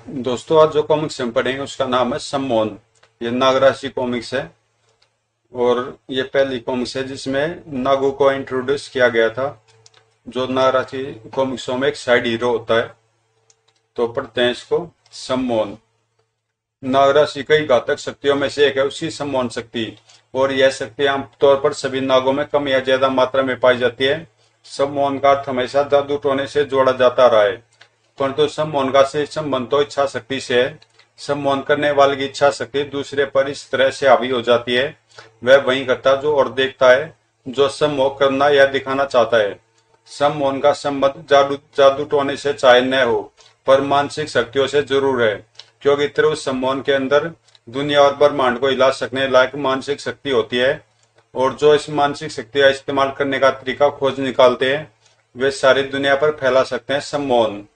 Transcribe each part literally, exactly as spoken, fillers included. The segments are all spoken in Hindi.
दोस्तों, आज जो कॉमिक्स हम पढ़ेंगे उसका नाम है सम्मोहन। ये नागराज कॉमिक्स है और ये पहली कॉमिक्स है जिसमें नागू को इंट्रोड्यूस किया गया था। जो नागराज कॉमिक्सों में एक साइड हीरो होता है, तो पढ़ते हैं इसको। सम्मोहन नागराज की कई घातक शक्तियों में से एक है उसकी सम्मोहन शक्ति, और यह शक्ति आमतौर पर सभी नागों में कम या ज्यादा मात्रा में पाई जाती है। सम्मोहन का अर्थ हमेशा जादू टोने से जोड़ा जाता रहा है, परंतु सम्मोहन का से संबंध तो इच्छा शक्ति से है। सम्मोहन करने वाले की इच्छा शक्ति दूसरे पर इस तरह से हावी हो जाती है, वह वही करता जो और देखता है जो सम्मोह करना या दिखाना चाहता है। सम्मोहन का संबंध जादू जादू टोने से चाहे न हो, पर मानसिक शक्तियों से जरूर है, क्योंकि तीव्र सम्मोहन के अंदर दुनिया और ब्रह्मांड को हिला सकने लायक मानसिक शक्ति होती है, और जो इस मानसिक शक्ति का इस्तेमाल करने का तरीका खोज निकालते हैं वे सारी दुनिया पर फैला सकते हैं सम्मोहन।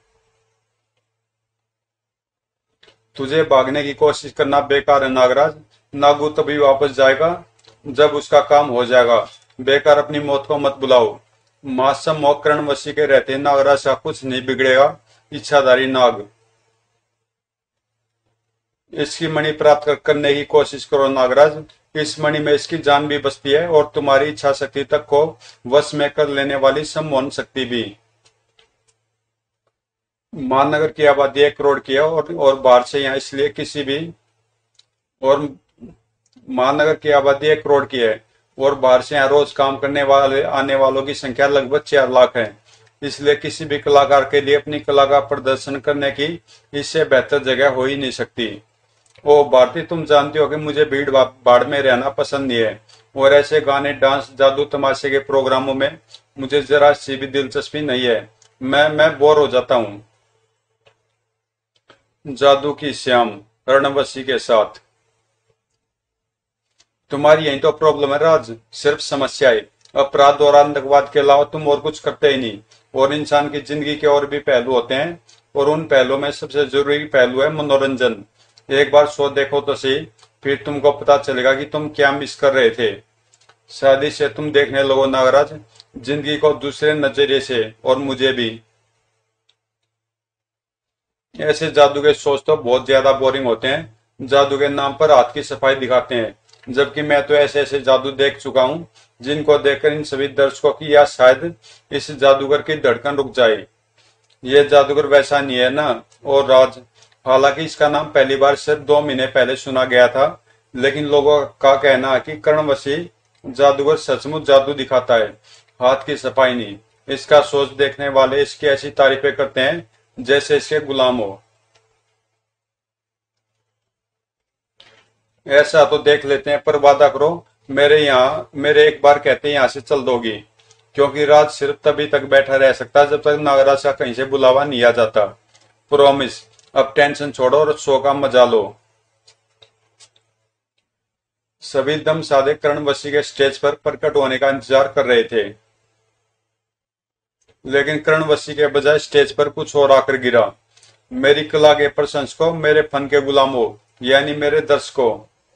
तुझे भागने की कोशिश करना बेकार है नागराज। नागू तभी वापस जाएगा जब उसका काम हो जाएगा। बेकार अपनी मौत को मत बुलाओ। महासम मोकरण वशी के रहते नागराज का कुछ नहीं बिगड़ेगा। इच्छाधारी नाग, इसकी मणि प्राप्त कर, करने की कोशिश करो नागराज। इस मणि में इसकी जान भी बसती है और तुम्हारी इच्छा शक्ति तक को वश में कर लेने वाली सम्मोहन शक्ति भी। महानगर की आबादी एक करोड़ की है और, और बाहर से यहाँ इसलिए किसी भी और महानगर की आबादी एक करोड़ की है और बाहर से यहाँ रोज काम करने वाले आने वालों की संख्या लगभग चार लाख है। इसलिए किसी भी कलाकार के लिए अपनी कला का प्रदर्शन करने की इससे बेहतर जगह हो ही नहीं सकती। ओ भारती, तुम जानती हो कि मुझे भीड़ भाड़ में रहना पसंद नहीं है, और ऐसे गाने, डांस, जादू तमाशे के प्रोग्रामों में मुझे जरा सी भी दिलचस्पी नहीं है। मैं मैं बोर हो जाता हूँ। जादू की श्याम रणवशी के साथ। तुम्हारी यही तो प्रॉब्लम है राज, सिर्फ समस्या है। अपराध और आतंकवाद के अलावा तुम और कुछ करते ही नहीं। और इंसान की जिंदगी के और भी पहलू होते हैं, और उन पहलुओं में सबसे जरूरी पहलू है मनोरंजन। एक बार शो देखो तो सही, फिर तुमको पता चलेगा कि तुम क्या मिस कर रहे थे। शादी से तुम देखने लगो नागराज, जिंदगी को दूसरे नजरिए से, और मुझे भी। ऐसे जादू के शोज तो बहुत ज्यादा बोरिंग होते हैं। जादू के नाम पर हाथ की सफाई दिखाते हैं, जबकि मैं तो ऐसे ऐसे जादू देख चुका हूँ जिनको देखकर इन सभी दर्शकों की या शायद इस जादूगर की धड़कन रुक जाए। ये जादूगर वैसा नहीं है ना। और राज, हालांकि इसका नाम पहली बार सिर्फ दो महीने पहले सुना गया था, लेकिन लोगों का कहना है कि कर्णवशी जादूगर सचमुच जादू दिखाता है, हाथ की सफाई नहीं। इसका सोच देखने वाले इसकी ऐसी तारीफें करते हैं जैसे इसके गुलाम हो। ऐसा तो देख लेते हैं, पर वादा करो मेरे यहाँ मेरे एक बार कहते यहाँ से चल दोगी, क्योंकि राज सिर्फ तभी तक बैठा रह सकता जब तक नागराज का कहीं से बुलावा नहीं आ जाता। प्रॉमिस। अब टेंशन छोड़ो और शो का मजा लो। सभी दम साधे कर्णवशी के स्टेज पर प्रकट होने का इंतजार कर रहे थे, लेकिन कर्णवशी के बजाय स्टेज पर कुछ और आकर गिरा। मेरी कला के प्रशंसकों, मेरे फन के गुलामों, यानी मेरे दर्शकों।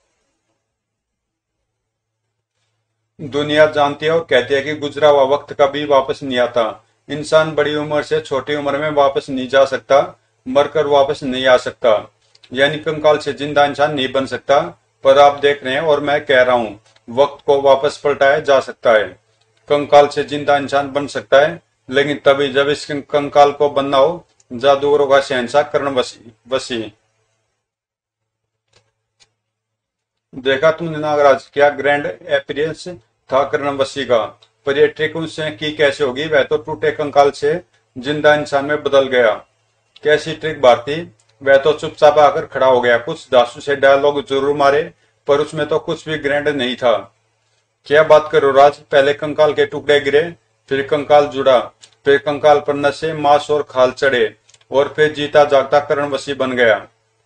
दुनिया जानती है और कहती है कि गुजरा हुआ वक्त कभी वापस नहीं आता। इंसान बड़ी उम्र से छोटी उम्र में वापस नहीं जा सकता, मरकर वापस नहीं आ सकता, यानी कंकाल से जिंदा इंसान नहीं बन सकता। पर आप देख रहे हैं और मैं कह रहा हूँ, वक्त को वापस पलटाया जा सकता है। कंकाल से जिंदा इंसान बन सकता है, लेकिन तभी जब इस कंकाल को बनना हो जादूगरों का शहंशाह कर्णवशी वशी। देखा तुमने नागराज, क्या ग्रैंड अपीयरेंस था कर्णवशी का। पर यह ट्रिक उससे की कैसे होगी, वह तो टूटे कंकाल से जिंदा इंसान में बदल गया। कैसी ट्रिक भारती। वह तो चुपचाप आकर खड़ा हो गया, कुछ दासू से डायलॉग जरूर मारे, पर उसमें तो कुछ भी ग्रैंड नहीं था। क्या बात करो राज, पहले कंकाल के टुकड़े गिरे, फिर कंकाल जुड़ा, फिर कंकाल पर नशे, मांस और खाल चढ़े, और फिर जीता जागता कर्णवशी बन गया।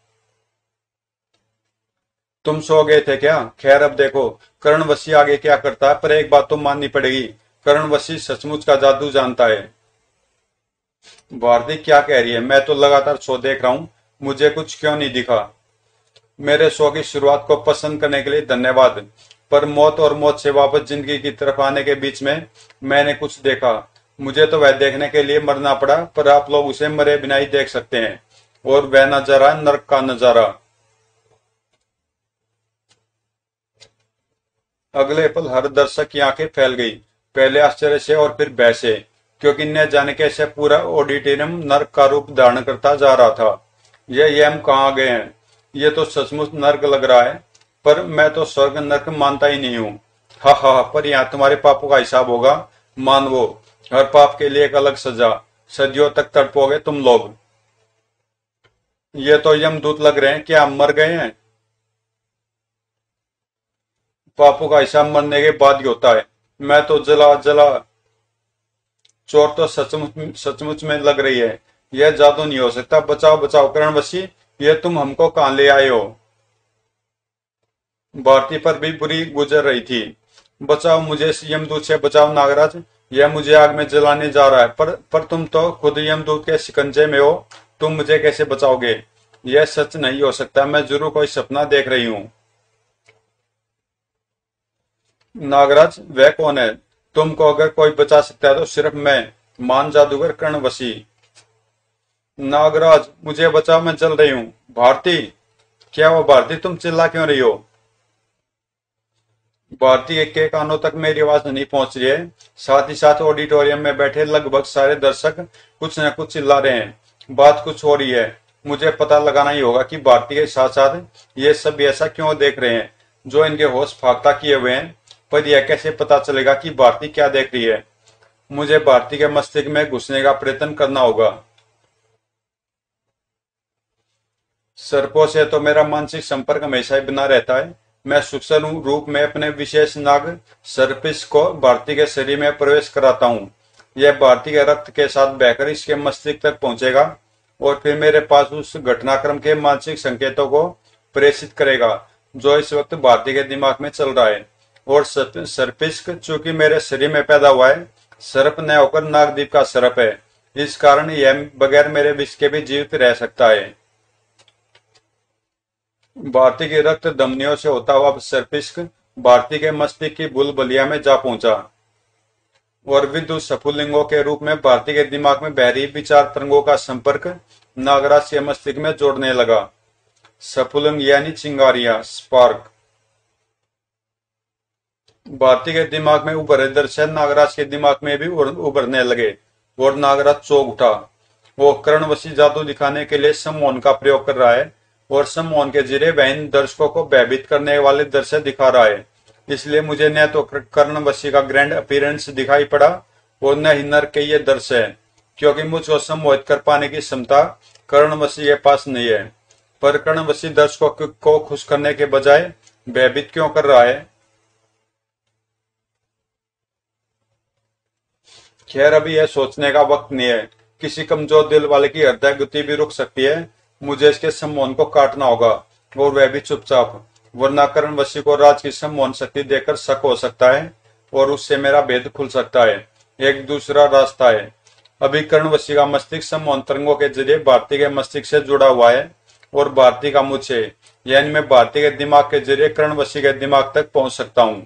तुम सो गए थे क्या। खैर अब देखो कर्णवशी आगे क्या करता है, पर एक बात तो माननी पड़ेगी, कर्णवशी सचमुच का जादू जानता है। भारती क्या कह रही है, मैं तो लगातार शो देख रहा हूँ, मुझे कुछ क्यों नहीं दिखा। मेरे शो की शुरुआत को पसंद करने के लिए धन्यवाद, पर मौत और मौत से वापस जिंदगी की तरफ आने के बीच में मैंने कुछ देखा। मुझे तो वह देखने के लिए मरना पड़ा, पर आप लोग उसे मरे बिना ही देख सकते हैं। और वह नजारा है नरक का नजारा। अगले पल हर दर्शक की आंखें फैल गई, पहले आश्चर्य से और फिर भय से, क्योंकि न जाने कैसे पूरा ऑडिटोरियम नर्क का रूप धारण करता जा रहा था। यह ये हम कहाँ गए हैं? ये तो सचमुच नर्क लग रहा है, पर मैं तो स्वर्ग नर्क मानता ही नहीं हूँ। हा हा, पर यहाँ तुम्हारे पापों का हिसाब होगा, मानवो। हर पाप के लिए एक अलग सजा, सदियों तक तड़पोगे तुम लोग। ये तो यमदूत लग रहे हैं, क्या हम मर गए हैं? पापों का हिसाब मरने के बाद ही होता है। मैं तो जला जला। चोर तो सचमुच सचमुच में लग रही है। यह जादू नहीं हो सकता। बचाओ बचाओ करणवशी, ये तुम हमको कहां ले आए हो? भारती पर भी बुरी गुजर रही थी। बचाओ मुझे, यमदूत से बचाओ नागराज, यह मुझे आग में जलाने जा रहा है। पर पर तुम तो खुद यमदूत के शिकंजे में हो, तुम मुझे कैसे बचाओगे? यह सच नहीं हो सकता, मैं जरूर कोई सपना देख रही हूँ। नागराज, वह कौन है? तुमको अगर कोई बचा सकता है तो सिर्फ मैं, मान जादूगर कर्णवशी। नागराज, मुझे बचाओ, मैं जल रही हूँ। भारती, क्या हुआ भारती, तुम चिल्ला क्यों रही हो? भारती के कानों तक मेरी आवाज नहीं पहुंच रही है। साथ ही साथ ऑडिटोरियम में बैठे लगभग सारे दर्शक कुछ न कुछ चिल्ला रहे हैं। बात कुछ हो रही है। मुझे पता लगाना ही होगा कि भारती के साथ साथ ये सब ऐसा क्यों देख रहे हैं, जो इनके होश फाख्ता किए हुए हैं। पर यह कैसे पता चलेगा कि भारती क्या देख रही है? मुझे भारती के मस्तिष्क में घुसने का प्रयत्न करना होगा। सर्पों से तो मेरा मानसिक संपर्क हमेशा ही बना रहता है। मैं सूक्ष्म रूप में अपने विशेष नाग सर्पिस को भारती के शरीर में प्रवेश कराता हूँ। यह भारती के रक्त के साथ बहकर इसके मस्तिष्क तक पहुंचेगा और फिर मेरे पास उस घटनाक्रम के मानसिक संकेतों को प्रेषित करेगा जो इस वक्त भारती के दिमाग में चल रहा है। और सर्पिस्क चूंकि मेरे शरीर में पैदा हुआ है, सर्प न होकर नागदीप का सर्प है, इस कारण यह बगैर मेरे विष के भी जीवित रह सकता है। भारती की रक्त धमनियों से होता हुआ सर्पिस्क भारती के मस्तिष्क की बुलबुलिया में जा पहुंचा और विद्युत स्फुलिंगों के रूप में भारती के दिमाग में बहरी विचार तरंगों का संपर्क नागराज के मस्तिष्क में जोड़ने लगा। स्फुलिंग यानी चिंगारियां, स्पार्क। भारती के दिमाग में उभरे दृश्य नागराज के दिमाग में भी उभरने लगे और नागराज चौंक उठा। वो कर्णवशी जादू दिखाने के लिए सम्मोहन का प्रयोग कर रहा है और सम्मोहन के जरिए वह इन दर्शकों को भयभीत करने वाले दृश्य दिखा रहा है। इसलिए मुझे न तो कर्णवशी का ग्रैंड अपीयरेंस दिखाई पड़ा और न ही नर के ये दृश्य, क्योंकि मुझको सम्मोहित कर पाने की क्षमता कर्णवशी के पास नहीं है। पर कर्णवशी दर्शकों को खुश करने के बजाय भयभीत क्यों कर रहा है? खैर, अभी यह सोचने का वक्त नहीं है। किसी कमजोर दिल वाले की हृदय गति भी रुक सकती है। मुझे इसके सम्मोहन को काटना होगा और वह भी चुपचाप, वरना कर्णवशी को राज की सम्मोहन शक्ति देकर शक हो सकता है और उससे मेरा भेद खुल सकता है। एक दूसरा रास्ता है। अभी कर्णवशी का मस्तिष्क सम्मोहन तरंगों के जरिए भारती के मस्तिष्क से जुड़ा हुआ है और भारती का मुझे, यानी मैं भारती के दिमाग के जरिए कर्णवशी के दिमाग तक पहुंच सकता हूँ।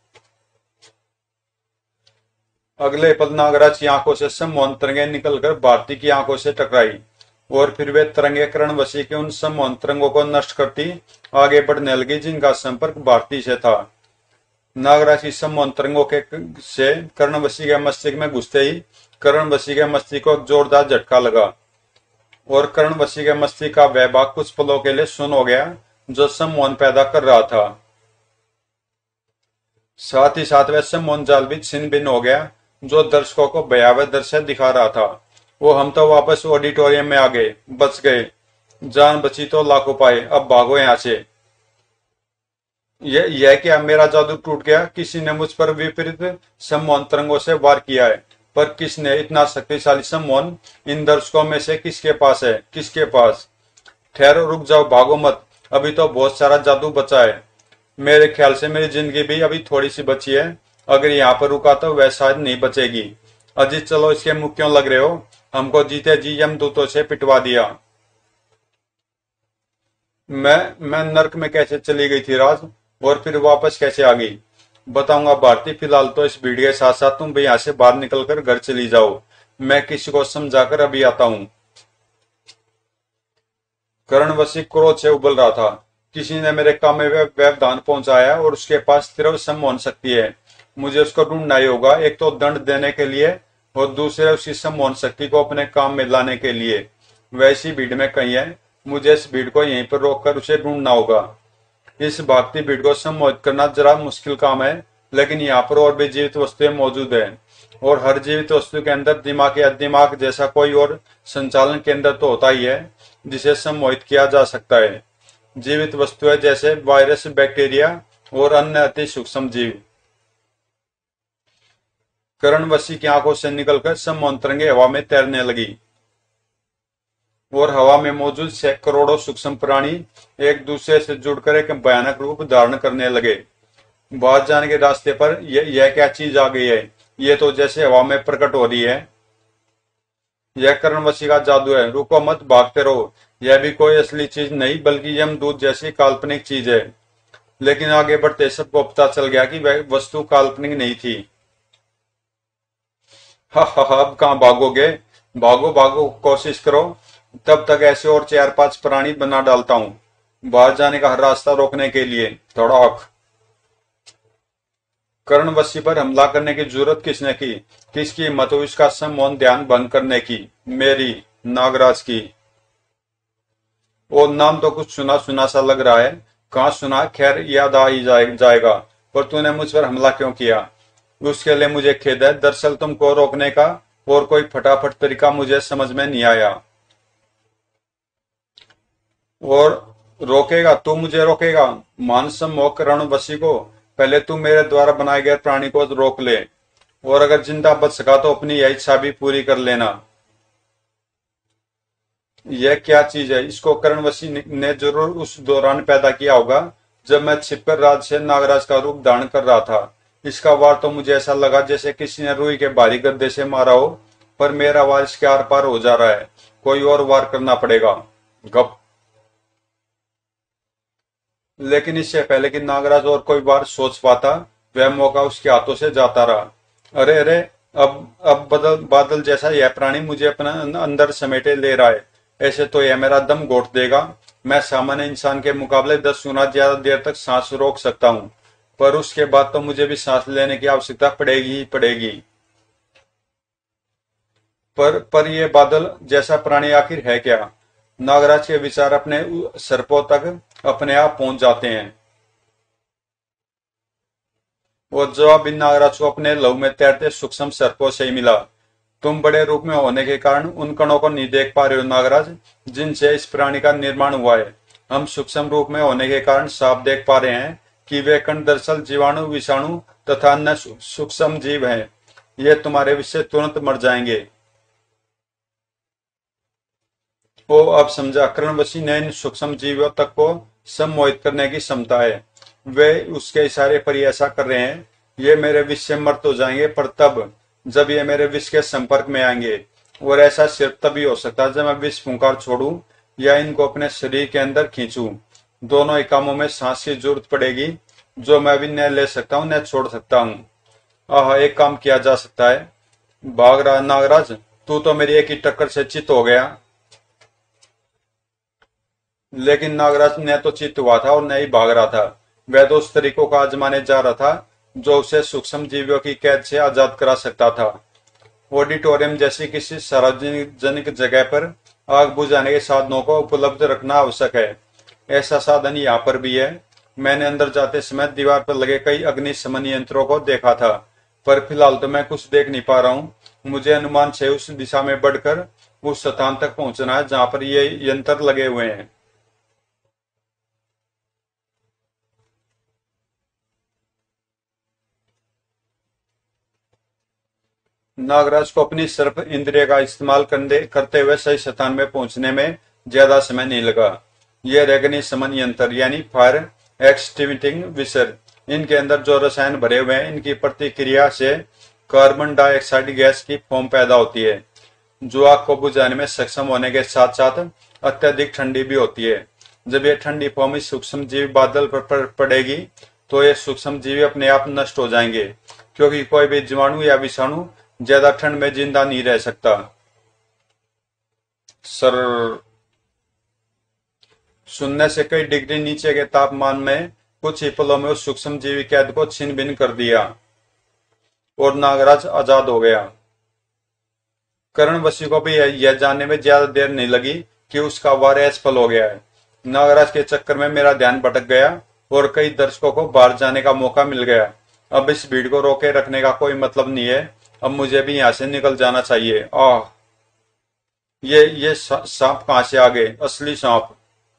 अगले पल नागराज की आंखों से सम्मोहन तरंगे निकलकर भारती की आंखों से टकराई और फिर वे तरंगे कर्णवशी के उन सम्मोहन तरंगों को नष्ट करती आगे बढ़ने लगी जिनका संपर्क भारती से था। नागराज की सम्मोहन तरंगों के से कर्णवशी के मस्तिष्क में घुसते ही कर्णवशी के मस्तिष्क को जोरदार झटका लगा और कर्णवशी के मस्तिष्क का वह भाग कुछ पलों के लिए सुन्न हो गया जो सम्मोहन पैदा कर रहा था। साथ ही साथ वह सम्मोहन जाल भी छिन्न भिन्न हो गया जो दर्शकों को भयावह दृश्य दिखा रहा था। वो हम तो वापस ऑडिटोरियम में आ गए, बच गए। जान बची तो लाखों पाए, अब भागो यहाँ से। यह यह क्या, मेरा जादू टूट गया? किसी ने मुझ पर विपरीत सम्मोहन तरंगों से वार किया है, पर किसने? इतना शक्तिशाली सम्मोहन इन दर्शकों में से किसके पास है? किसके पास? ठहरो, रुक जाओ, भागो मत, अभी तो बहुत सारा जादू बचा है। मेरे ख्याल से मेरी जिंदगी भी अभी थोड़ी सी बची है। अगर यहाँ पर रुका तो वह शायद नहीं बचेगी। अजीत, चलो, इसके मुंह क्यों लग रहे हो? हमको जीते जी यमदूतों से पिटवा दिया। मैं मैं नर्क में कैसे चली गई थी राज, और फिर वापस कैसे आ गई? बताऊंगा भारती। फिलहाल तो इस भीड़ के साथ साथ तुम भी यहाँ से बाहर निकलकर घर चली जाओ। मैं किसी को समझाकर अभी आता हूँ। कर्णवसी क्रोध से उबल रहा था। किसी ने मेरे काम में व्यवधान पहुंचाया और उसके पास तीव्र सम्मोहन शक्ति है। मुझे उसको ढूंढना ही होगा, एक तो दंड देने के लिए और दूसरे उसकी सम्मोहन शक्ति को अपने काम में लाने के लिए। वैसी भीड़ में कहीं है, मुझे इस भीड़ को यहीं पर रोककर उसे ढूंढना होगा। इस भागती भीड़ को सम्मोहित करना जरा मुश्किल काम है, लेकिन यहाँ पर और भी जीवित वस्तुएं मौजूद है और हर जीवित वस्तु के अंदर दिमाग या दिमाग जैसा कोई और संचालन केंद्र तो होता ही है जिसे सम्मोहित किया जा सकता है। जीवित वस्तुएं जैसे वायरस, बैक्टीरिया और अन्य अति सूक्ष्म जीव। कर्णवसी की आंखों से निकलकर सम्मोहन तरंगे हवा में तैरने लगी और हवा में मौजूद करोड़ों सूक्ष्म प्राणी एक दूसरे से जुड़कर एक भयानक रूप धारण करने लगे। बाहर जाने के रास्ते पर यह यह क्या चीज आ गई है? ये तो जैसे हवा में प्रकट हो रही है। यह कर्णवसी का जादू है, रुको मत, भागते रहो। यह भी कोई असली चीज नहीं बल्कि यमदूत जैसी काल्पनिक चीज है। लेकिन आगे बढ़ते सबको पता चल गया कि वह वस्तु काल्पनिक नहीं थी। हा हा हा, अब कहाँ भागोगे? भागो भागो, कोशिश करो, तब तक ऐसे और चार पांच प्राणी बना डालता हूं बाहर जाने का हर रास्ता रोकने के लिए। धड़ाक। कर्णवसी पर हमला करने की जरूरत किसने की? किसकी हिम्मत हुई इसका सम्मोहन ध्यान भंग करने की? मेरी, नागराज की। और नाम तो कुछ सुना सुना सा लग रहा है, कहाँ सुना, खैर याद आ ही जाए, जाएगा। पर तूने मुझ पर हमला क्यों किया? उसके लिए मुझे खेद है। दरअसल तुमको रोकने का और कोई फटाफट तरीका मुझे समझ में नहीं आया। और रोकेगा तू? मुझे रोकेगा? मान सम्मोह कर्णवसी को। पहले तू मेरे द्वारा बनाए गए प्राणी को रोक ले और अगर जिंदा बच सका तो अपनी यह इच्छा भी पूरी कर लेना। यह क्या चीज है? इसको कर्णवसी ने जरूर उस दौरान पैदा किया होगा जब मैं छिपकर राज से नागराज का रूप धारण कर रहा था। इसका वार तो मुझे ऐसा लगा जैसे किसी ने रुई के भारी गद्दे से मारा हो, पर मेरा वार इसके आर पार हो जा रहा है। कोई और वार करना पड़ेगा। गप। लेकिन इससे पहले कि नागराज और कोई बार सोच पाता, वह मौका उसके हाथों से जाता रहा। अरे अरे, अब अब बदल बादल जैसा यह प्राणी मुझे अपना अंदर समेटे ले रहा है। ऐसे तो यह मेरा दम घोट देगा। मैं सामान्य इंसान के मुकाबले दस गुना ज्यादा देर तक सांस रोक सकता हूँ, पर उसके बाद तो मुझे भी सांस लेने की आवश्यकता पड़ेगी ही पड़ेगी। पर पर यह बादल जैसा प्राणी आखिर है क्या? नागराज के विचार अपने सर्पों तक अपने आप पहुंच जाते हैं और जवाब भी नागराज को अपने लहू में तैरते सूक्ष्म सर्पों से ही मिला। तुम बड़े रूप में होने के कारण उन कणों को नहीं देख पा रहे हो नागराज, जिनसे इस प्राणी का निर्माण हुआ है। हम सूक्ष्म रूप में होने के कारण साफ देख पा रहे हैं कि वे कण दरअसल जीवाणु, विषाणु तथा अन्य सूक्ष्म जीव हैं। ये तुम्हारे विष से तुरंत मर जाएंगे। ओ, अब समझा। कर्णवसी ने इन सूक्ष्म जीवों तक को सम्मोहित करने की क्षमता है। वे उसके इशारे पर ही ऐसा कर रहे हैं। ये मेरे विष से मर तो जाएंगे, पर तब जब ये मेरे विष के संपर्क में आएंगे, और ऐसा सिर्फ तभी हो सकता है जब मैं विष फुंकार छोड़ूं या इनको अपने शरीर के अंदर खींचूं। दोनों ही कामों में सांस की जरूरत पड़ेगी, जो मैं भी न ले सकता हूँ न छोड़ सकता हूँ। आह, एक काम किया जा सकता है। भाग रहा नागराज, तू तो मेरी एक ही टक्कर से चित हो गया। लेकिन नागराज ने तो चित हुआ था और न ही भाग रहा था। वह तो उस तरीकों का आजमाने जा रहा था जो उसे सूक्ष्म जीवियों की कैद से आजाद करा सकता था। ऑडिटोरियम जैसी किसी सार्वजनिक जगह पर आग बुझाने के साधनों को उपलब्ध रखना आवश्यक है। ऐसा साधन यहाँ पर भी है। मैंने अंदर जाते समय दीवार पर लगे कई अग्निशमन यंत्रों को देखा था, पर फिलहाल तो मैं कुछ देख नहीं पा रहा हूँ। मुझे अनुमान से उस दिशा में बढ़कर उस स्थान तक पहुंचना है जहाँ पर ये यंत्र लगे हुए हैं। नागराज को अपनी सर्प इंद्रिय का इस्तेमाल करते हुए सही स्थान में पहुंचने में ज्यादा समय नहीं लगा। यह अग्निशमन यंत्र यानी फायर एक्सटिंग्विशिंग विशर, इनके अंदर जो रसायन भरे हुए हैं, इनकी प्रतिक्रिया से कार्बन डाइऑक्साइड गैस की फोम पैदा होती है, जो आग को बुझाने में सक्षम होने के साथ साथ अत्यधिक ठंडी भी होती है। जब यह ठंडी फोम इस सूक्ष्म जीवी बादल पर पड़ेगी तो ये सूक्ष्म जीवी अपने आप नष्ट हो जाएंगे, क्योंकि कोई भी जीवाणु या विषाणु ज्यादा ठंड में जिंदा नहीं रह सकता। सर शून्य से कई डिग्री नीचे के तापमान में कुछ ही पलों में उस सूक्ष्म जीवी कैद को छिन्न भिन्न कर दिया और नागराज आजाद हो गया। कर्णवसी को भी यह जानने में ज्यादा देर नहीं लगी कि उसका वार असफल हो गया है। नागराज के चक्कर में मेरा ध्यान भटक गया और कई दर्शकों को बाहर जाने का मौका मिल गया। अब इस भीड़ को रोके रखने का कोई मतलब नहीं है, अब मुझे भी यहाँ से निकल जाना चाहिए। आह, ये ये सांप कहां से आ गए? असली सांप।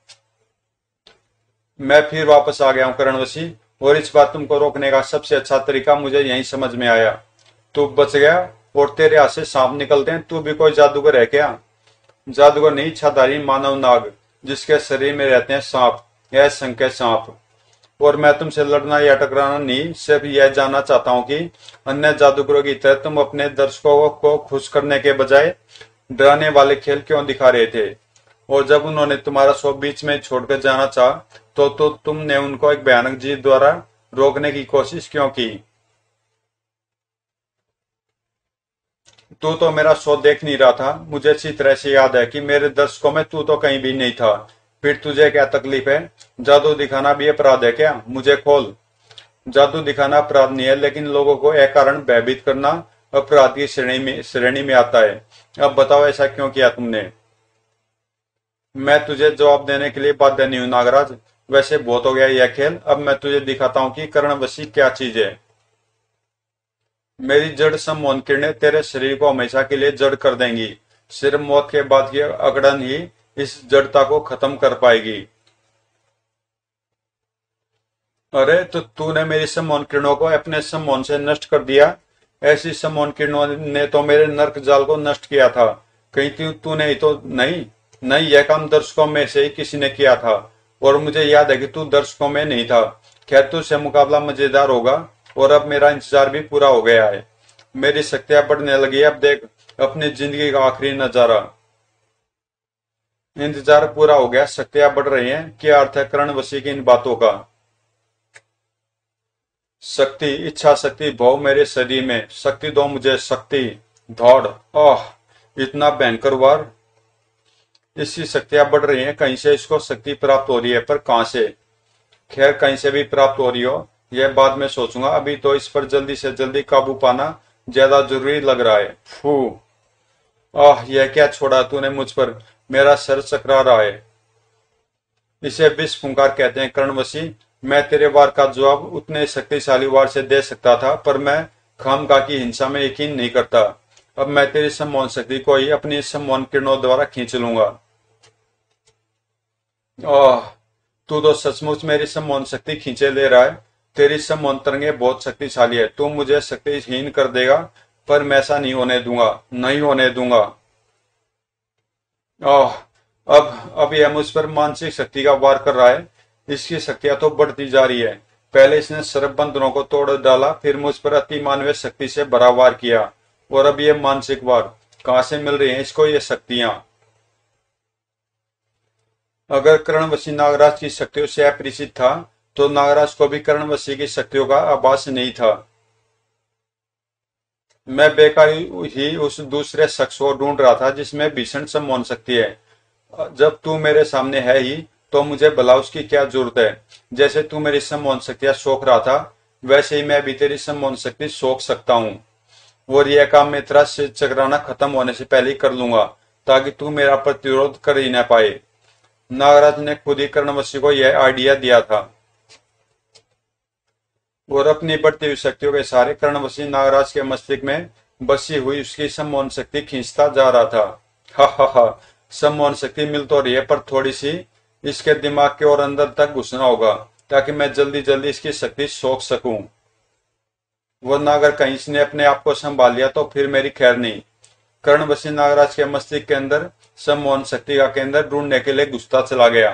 मैं फिर वापस आ गया हूं कर्णवसी, और इस बार तुमको रोकने का सबसे अच्छा तरीका मुझे यही समझ में आया। तू बच गया और तेरे हाथ से सांप निकलते हैं। तू भी कोई जादूगर है क्या? जादूगर नहीं, इच्छाधारी मानव नाग, जिसके शरीर में रहते हैं सांप, यह संख्या सांप। और मैं तुमसे लड़ना या टकराना नहीं, सिर्फ यह जानना चाहता हूं कि अन्य जादूगरों की तरह तुम अपने दर्शकों को खुश करने के बजाय डराने वाले खेल क्यों दिखा रहे थे? और जब उन्होंने तुम्हारा शो बीच में छोड़कर जाना चाहा तो तो तुमने उनको एक भयानक जीव द्वारा रोकने की कोशिश क्यों की? तू तो मेरा शो देख नहीं रहा था। मुझे अच्छी तरह से याद है कि मेरे दर्शकों में तू तो कहीं भी नहीं था। फिर तुझे क्या तकलीफ है? जादू दिखाना भी अपराध है क्या? मुझे खोल। जादू दिखाना अपराध नहीं है, लेकिन लोगों को अकारण भयभीत करना अपराध की श्रेणी में श्रेणी में आता है। अब बताओ, ऐसा क्यों किया तुमने? मैं तुझे जवाब देने के लिए बाध्य नहीं हूं नागराज। वैसे बहुत हो गया यह खेल, अब मैं तुझे दिखाता हूं कि कर्णवसी क्या चीज है। मेरी जड़ सम्मोहन किरणें तेरे शरीर को हमेशा के लिए जड़ कर देंगी। सिर्फ मौत के बाद की अकड़न ही इस जड़ता को खत्म कर पाएगी। अरे, तो तूने मेरी सम्मोहन किरणों को अपने सम्मोहन से नष्ट कर दिया। ऐसी सम्मोहन किरणों ने तो मेरे नर्क जाल को नष्ट किया था। कहीं तूने ही तो नहीं नहीं यह काम दर्शकों में से ही किसी ने किया था, और मुझे याद है कि तू दर्शकों में नहीं था। खैर, तुझसे मुकाबला मजेदार होगा, और अब मेरा इंतजार भी पूरा हो गया है। मेरी शक्तियां बढ़ने लगी। अब देख अपनी जिंदगी का आखिरी नजारा। इंतजार पूरा हो गया, शक्तियां बढ़ रही हैं। क्या अर्थ है कर्णवसी की इन बातों का? शक्ति, इच्छा शक्ति भाव मेरे शरीर में। शक्ति दो मुझे, शक्ति। दौड़। ओह, इतना भयंकर वार। इसकी शक्तियां बढ़ रही हैं। कहीं से इसको शक्ति प्राप्त हो रही है, पर कहां से? खैर, कहीं से भी प्राप्त हो रही हो यह बाद में सोचूंगा। अभी तो इस पर जल्दी से जल्दी काबू पाना ज्यादा जरूरी लग रहा है। फू। आह, यह क्या छोड़ा तूने मुझ पर? मेरा सर चकरा रहा है। इसे विष फुंकार कहते हैं कर्णवसी। मैं तेरे वार का जवाब उतने शक्तिशाली वार से दे सकता था, पर मैं खामखा की हिंसा में यकीन नहीं करता। अब मैं तेरी सम्मोहन शक्ति को ही अपनी सम्मोहन किरणों द्वारा खींच लूंगा। आह, तू तो सचमुच मेरी सम्मोहन शक्ति खींचे ले रहा है। तेरी सम्मोहन तरंगे बहुत शक्तिशाली है। तू मुझे शक्तिहीन कर देगा, पर मैं ऐसा नहीं होने दूंगा, नहीं होने दूंगा। आह, अब अब यह मुझ पर मानसिक शक्ति का वार कर रहा है। इसकी शक्तियां तो बढ़ती जा रही है। पहले इसने सर्प बंधनों को तोड़ डाला, फिर मुझ पर अति मानवीय शक्ति से भरा वार किया, और अब ये मानसिक वार। कहां से मिल रही हैं इसको ये शक्तियां? अगर कर्णवसी नागराज की शक्तियों से अपरिचित था, तो नागराज को भी कर्णवसी की शक्तियों का आभास नहीं था। मैं बेकार ही उस दूसरे शख्स को ढूंढ रहा था जिसमें भीषण सम्मोहन शक्ति है। जब तू मेरे सामने है ही, तो मुझे भला उसकी क्या जरूरत है? जैसे तू मेरी सम्मोहन शक्तियां सोख रहा था, वैसे ही मैं भी तेरी सम्मोहन शक्ति सोख सकता हूँ, और यह काम मैं तेरा से चकराना खत्म होने से पहले ही कर लूंगा, ताकि तू मेरा प्रतिरोध कर ही न पाए। नागराज ने खुद ही कर्णवसी को यह आइडिया दिया था, और अपनी बढ़ती हुई शक्तियों के सहारे कर्णवसी नागराज के मस्तिष्क में बसी हुई उसकी सम्मोहन शक्ति खींचता जा रहा था। हा हा हा, सम्मोहन शक्ति मिल तो रही है, पर थोड़ी सी इसके दिमाग के और अंदर तक घुसना होगा, ताकि मैं जल्दी जल्दी इसकी शक्ति सोख सकूं। वरना अगर कहीं इसने अपने आप को संभाल लिया तो फिर मेरी खैर नहीं। कर्णवसी नागराज के मस्तिष्क के अंदर सम्मोहन शक्ति का केंद्र ढूंढने के लिए घुसता चला गया,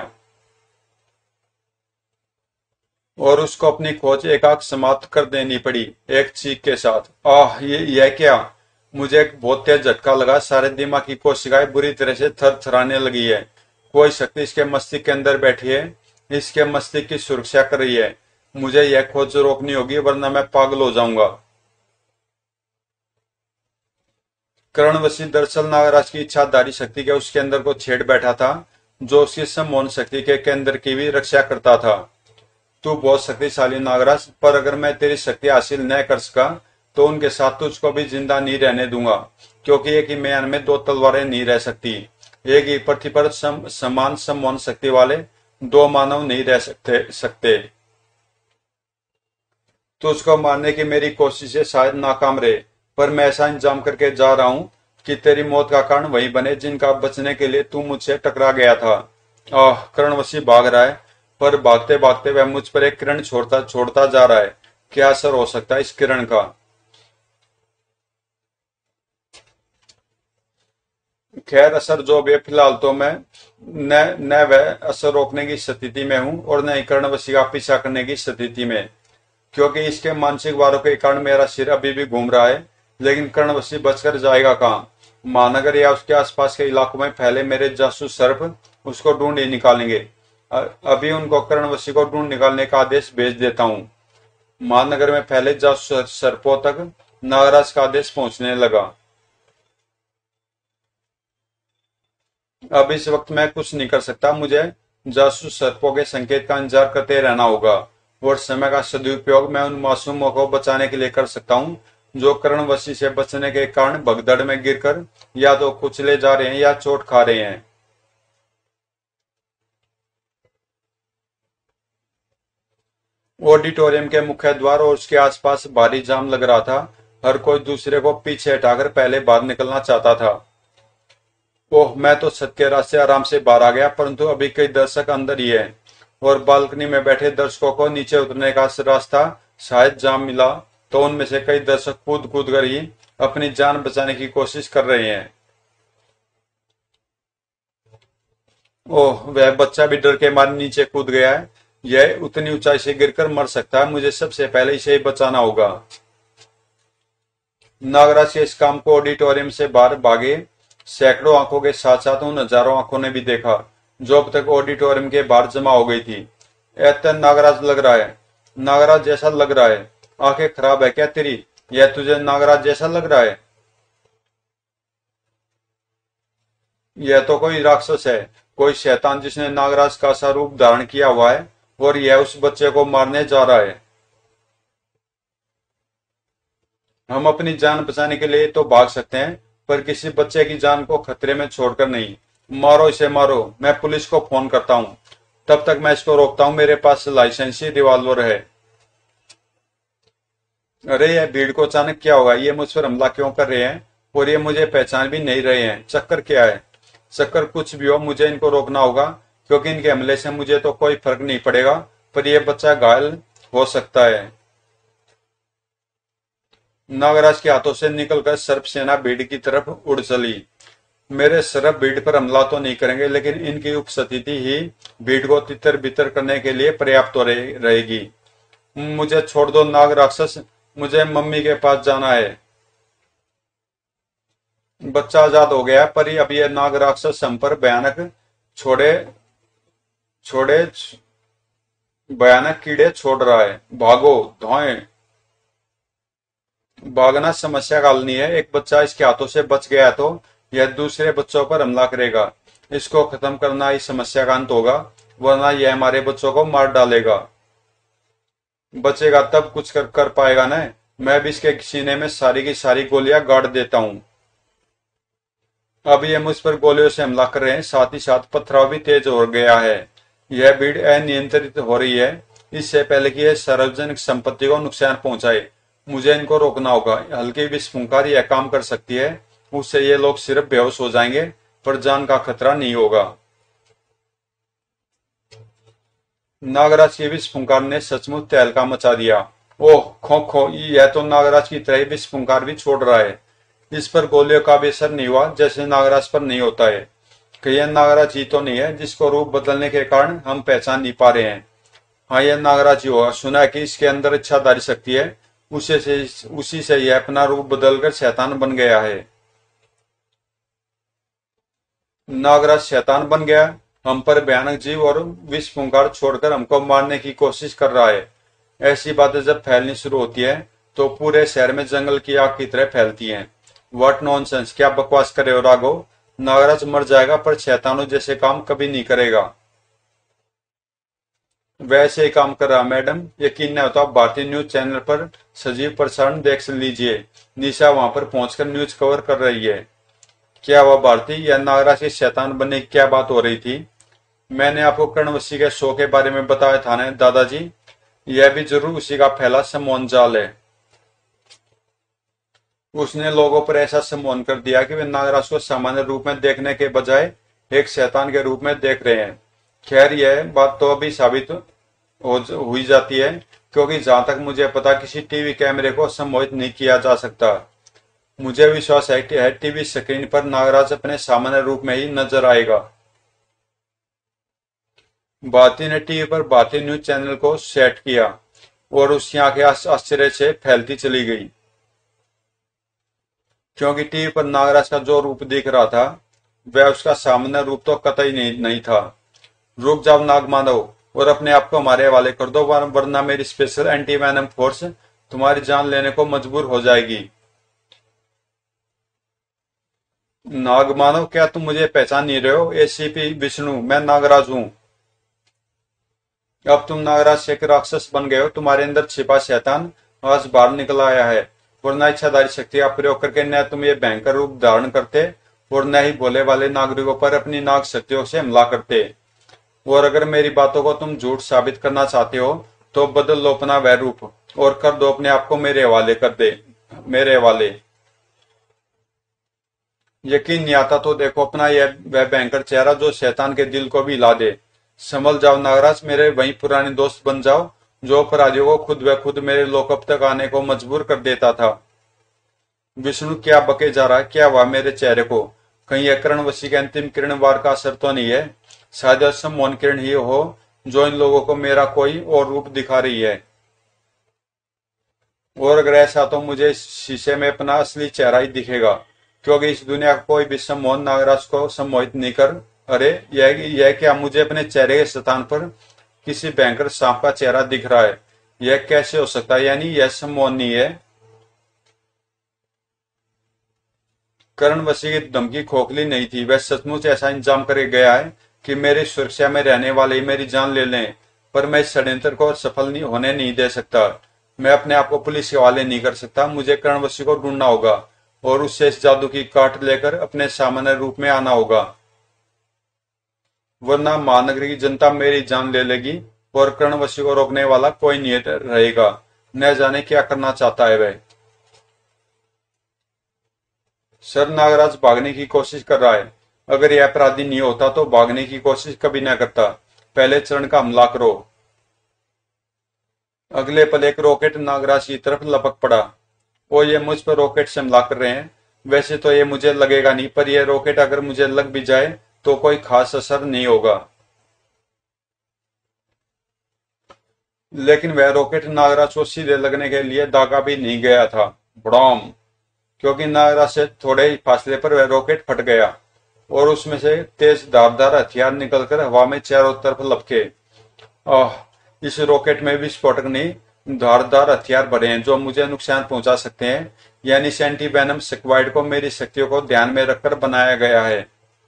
और उसको अपनी खोज एकाक समाप्त कर देनी पड़ी एक चीख के साथ। आह, ये यह क्या? मुझे एक बहुत तेज झटका लगा। सारे दिमाग की कोशिकाएं बुरी तरह से थर थराने लगी है। कोई शक्ति इसके मस्तिष्क के अंदर बैठी है, इसके मस्तिष्क की सुरक्षा कर रही है। मुझे यह खोज रोकनी होगी, वरना मैं पागल हो जाऊंगा। कर्णवसी दरअसल नागराज की इच्छाधारी शक्ति के उसके अंदर को छेड़ बैठा था, जो उसकी सम्मोहन शक्ति के केंद्र की भी रक्षा करता था। तू बहुत शक्तिशाली नागराज, पर अगर मैं तेरी शक्ति हासिल न कर सका तो उनके साथ तुझको भी जिंदा नहीं रहने दूंगा, क्योंकि एक ही म्यान में दो तलवारें नहीं रह सकती। एक ही पृथ्वी पर सम, समान सम्मोहन शक्ति वाले दो मानव नहीं रह सकते सकते तुझको मारने की मेरी कोशिशें शायद नाकाम रहे, पर मैं ऐसा इंतजाम करके जा रहा हूं कि तेरी मौत का कारण वही बने जिनका बचने के लिए तू मुझसे टकरा गया था। आह, कर्णवसी भाग रहा है, पर भागते भागते वह मुझ पर एक किरण छोड़ता छोड़ता जा रहा है। क्या असर हो सकता है इस किरण का? खैर, असर जो भी है, फिलहाल तो मैं न न वह असर रोकने की स्थिति में हूं और न ही कर्णवसी का पीछा करने की स्थिति में, क्योंकि इसके मानसिक वारों के कारण मेरा सिर अभी भी घूम रहा है। लेकिन कर्णवसी बचकर जाएगा कहाँ? महानगर या उसके आसपास के इलाकों में फैले मेरे जासूस सर्प उसको ढूंढ ही निकालेंगे। अभी उनको कर्णवसी को ढूंढ निकालने का आदेश भेज देता हूँ। महानगर में फैले जासूस सर्पों तक नागराज का आदेश पहुंचने लगा। अब इस वक्त मैं कुछ नहीं कर सकता, मुझे जासूस सर्पों के संकेत का इंतजार करते रहना होगा, और समय का सदुपयोग मैं उन मासूमों को बचाने के लिए कर सकता हूँ जो कर्णवसी से बचने के कारण भगदड़ में गिरकर या तो कुचले जा रहे हैं या चोट खा रहे हैं। ऑडिटोरियम के मुख्य द्वार और उसके आसपास भारी जाम लग रहा था। हर कोई दूसरे को पीछे हटाकर पहले बाहर निकलना चाहता था। ओह, मैं तो छत के रास्ते आराम से बाहर आ गया, परंतु अभी कई दर्शक अंदर ही है और बालकनी में बैठे दर्शकों को नीचे उतरने का रास्ता शायद जाम मिला, तो उनमें से कई दर्शक कूद कूद कर ही अपनी जान बचाने की कोशिश कर रहे हैं। ओह, वह बच्चा भी डर के मारे नीचे कूद गया है। यह उतनी ऊंचाई से गिरकर मर सकता है, मुझे सबसे पहले इसे ही बचाना होगा। नागराज के इस काम को ऑडिटोरियम से बाहर भागे सैकड़ों आंखों के साथ साथ उन हजारों आंखों ने भी देखा जो अब तक ऑडिटोरियम के बाहर जमा हो गई थी। ऐसा नागराज लग रहा है, नागराज जैसा लग रहा है। आंखें खराब है क्या तेरी? यह तुझे नागराज जैसा लग रहा है? यह तो कोई राक्षस है, कोई शैतान जिसने नागराज का सा रूप धारण किया हुआ है, और यह उस बच्चे को मारने जा रहा है। हम अपनी जान बचाने के लिए तो भाग सकते हैं, पर किसी बच्चे की जान को खतरे में छोड़कर नहीं। मारो इसे, मारो। मैं पुलिस को फोन करता हूँ, तब तक मैं इसको रोकता हूँ। मेरे पास लाइसेंसी रिवॉल्वर है। अरे, यह भीड़ को अचानक क्या होगा? ये मुझ पर हमला क्यों कर रहे हैं और ये मुझे पहचान भी नहीं रहे हैं? चक्कर क्या है? चक्कर कुछ भी हो, मुझे इनको रोकना होगा, क्योंकि इनके हमले से मुझे तो कोई फर्क नहीं पड़ेगा, पर यह बच्चा घायल हो सकता है। नागराज के हाथों से निकलकर सर्प सेना भीड़ की तरफ उड़ चली। मेरे सर्प भीड़ पर हमला तो नहीं करेंगे, लेकिन इनकी उपस्थिति ही भीड़ को तितर बितर करने के लिए पर्याप्त रहेगी। मुझे छोड़ दो नाग राक्षस, मुझे मम्मी के पास जाना है। बच्चा आजाद हो गया, पर अब यह नाग राक्षस हम पर भयानक छोड़े छोड़े भयानक कीड़े छोड़ रहा है। भागो, धोएं। भागना समस्या का हल नहीं है। एक बच्चा इसके हाथों से बच गया तो यह दूसरे बच्चों पर हमला करेगा। इसको खत्म करना ही समस्या का अंत होगा, वरना यह हमारे बच्चों को मार डालेगा। बचेगा तब कुछ कर, कर पाएगा न। मैं भी इसके सीने में सारी की सारी गोलियां गाड़ देता हूं। अब ये मुझ पर गोलियों से हमला कर रहे हैं, साथ ही साथ पथराव भी तेज हो गया है। यह भीड़ अनियंत्रित हो रही है। इससे पहले कि यह सार्वजनिक संपत्ति को नुकसान पहुंचाए, मुझे इनको रोकना होगा। हल्की विस्फोटकारी यह काम कर सकती है, उससे ये लोग सिर्फ बेहोश हो जाएंगे, पर जान का खतरा नहीं होगा। नागराज की विस्फोटकार ने सचमुच तहलका मचा दिया। ओह, खो खो, यह तो नागराज की तरह विस्फोटकार भी छोड़ रहा है। इस पर गोलियों का भी असर नहीं हुआ, जैसे नागराज पर नहीं होता है। कि यह नागराज ही तो नहीं है जिसको रूप बदलने के कारण हम पहचान नहीं पा रहे हैं। हाँ, यह नागराज ही होगा। सुना है कि इसके अंदर इच्छाधारी शक्ति है, उसे से उसी से यह अपना रूप बदलकर शैतान बन गया है। नागराज शैतान बन गया, हम पर भयानक जीव और विस्फोटकार छोड़कर हमको मारने की कोशिश कर रहा है। ऐसी बातें जब फैलनी शुरू होती है तो पूरे शहर में जंगल की आग की तरह फैलती हैं। व्हाट नॉनसेंस, क्या बकवास कर रहे हो राघव? नागराज मर जाएगा पर शैतानों जैसे काम कभी नहीं करेगा। वैसे ही काम कर रहा मैडम, यकीन नहीं होता आप भारतीय न्यूज चैनल पर सजीव प्रसारण देख लीजिए। निशा वहां पर पहुंचकर न्यूज कवर कर रही है। क्या हुआ भारती, या नागराज की शैतान बनने की क्या बात हो रही थी? मैंने आपको कर्णवसी के शो के बारे में बताया था ना दादाजी, यह भी जरूर उसी का फैला सम्मोहन जाल है। उसने लोगों पर ऐसा सम्मोहन कर दिया कि वे नागराज को सामान्य रूप में देखने के बजाय एक शैतान के रूप में देख रहे हैं। खैर यह बात तो अभी साबित हो हुई जाती है, क्योंकि जहां तक मुझे पता किसी टीवी कैमरे को सम्मोहित नहीं किया जा सकता। मुझे विश्वास है कि टीवी स्क्रीन पर नागराज अपने सामान्य रूप में ही नजर आएगा। भारती ने टीवी पर भारतीय न्यूज चैनल को सेट किया और उसकी आंखें आश्चर्य से फैलती चली गई, क्योंकि टीवी पर नागराज का जो रूप दिख रहा था वह उसका सामान्य रूप तो कतई नहीं, नहीं था। रुक जाओ नागमानव और अपने आप को हमारे हवाले कर दो, वरना मेरी स्पेशल एंटी वैनम फोर्स तुम्हारी जान लेने को मजबूर हो जाएगी। नागमानव, क्या तुम मुझे पहचान नहीं रहे हो? एसीपी विष्णु, मैं नागराज हूं। अब तुम नागराज से एक राक्षस बन गए हो। तुम्हारे अंदर छिपा शैतान आज बाहर निकल आया है, और न इच्छाधारी शक्ति का प्रयोग करके न तुम ये भयंकर रूप धारण करते और न ही भोले वाले नागरिकों पर अपनी नाग शक्तियों से हमला करते। और अगर मेरी बातों को तुम झूठ साबित करना चाहते हो तो बदल लो अपना वह रूप और कर दो अपने आप को मेरे हवाले कर दे मेरे हवाले। यकीन नहीं आता तो देखो अपना यह वह भयंकर चेहरा जो शैतान के दिल को भी हिला दे। संभल जाओ नागराज, मेरे वही पुराने दोस्त बन जाओ जो अपराधियों को खुद व खुद मेरे लॉकअप तक आने को मजबूर कर देता था। विष्णु, क्या बके जा रहा है? क्या हुआ मेरे चेहरे को? कहीं यह कर्णवसी के अंतिम किरण वार का असर तो नहीं है? शायद सम्मोहन किरण ही हो जो इन लोगों को मेरा कोई और रूप दिखा रही है। और अगर ऐसा तो मुझे शीशे में अपना असली चेहरा ही दिखेगा, क्योंकि इस दुनिया का कोई भी सम्मोहन नागराज को सम्मोहित नहीं कर। अरे यह यह क्या मुझे अपने चेहरे के स्थान पर किसी भयंकर सांप का चेहरा दिख रहा है? यह कैसे हो सकता है? यानी यह सम्मोहन नहीं है। कर्णवसी की धमकी खोखली नहीं थी, वह सचमुच ऐसा इंतजाम करके गया है कि मेरी सुरक्षा में रहने वाले ही मेरी जान ले लें। पर मैं इस षड्यंत्र को सफल नहीं होने नहीं दे सकता। मैं अपने आप को पुलिस के हवाले नहीं कर सकता। मुझे कर्णवसी को ढूंढना होगा और उससे इस जादू की काट लेकर अपने सामान्य रूप में आना होगा, वरना महानगर की जनता मेरी जान ले लेगी और कर्णवसी को रोकने वाला कोई नहीं रहेगा। न जाने क्या करना चाहता है वह। सर, नागराज भागने की कोशिश कर रहा है। अगर यह अपराधी नहीं होता तो भागने की कोशिश कभी न करता। पहले चरण का हमला करो। अगले पल एक रॉकेट नागराज की तरफ लपक पड़ा। वो ये मुझ पर रॉकेट से हमला कर रहे हैं। वैसे तो ये मुझे लगेगा नहीं, पर यह रॉकेट अगर मुझे लग भी जाए तो कोई खास असर नहीं होगा। लेकिन वह रॉकेट नागराज को सीधे लगने के लिए दागा भी नहीं गया था। बड़ाम, क्योंकि नागराज से थोड़े ही फासले पर वह रॉकेट फट गया और उसमें से तेज धारदार हथियार निकलकर हवा में चारों तरफ लपके। आह, इस रॉकेट में विस्फोटक नहीं धारदार हथियार भरे हैं जो मुझे नुकसान पहुंचा सकते हैं। यानी एंटी वेनम स्क्वाड को मेरी शक्तियों को ध्यान में रखकर बनाया गया है।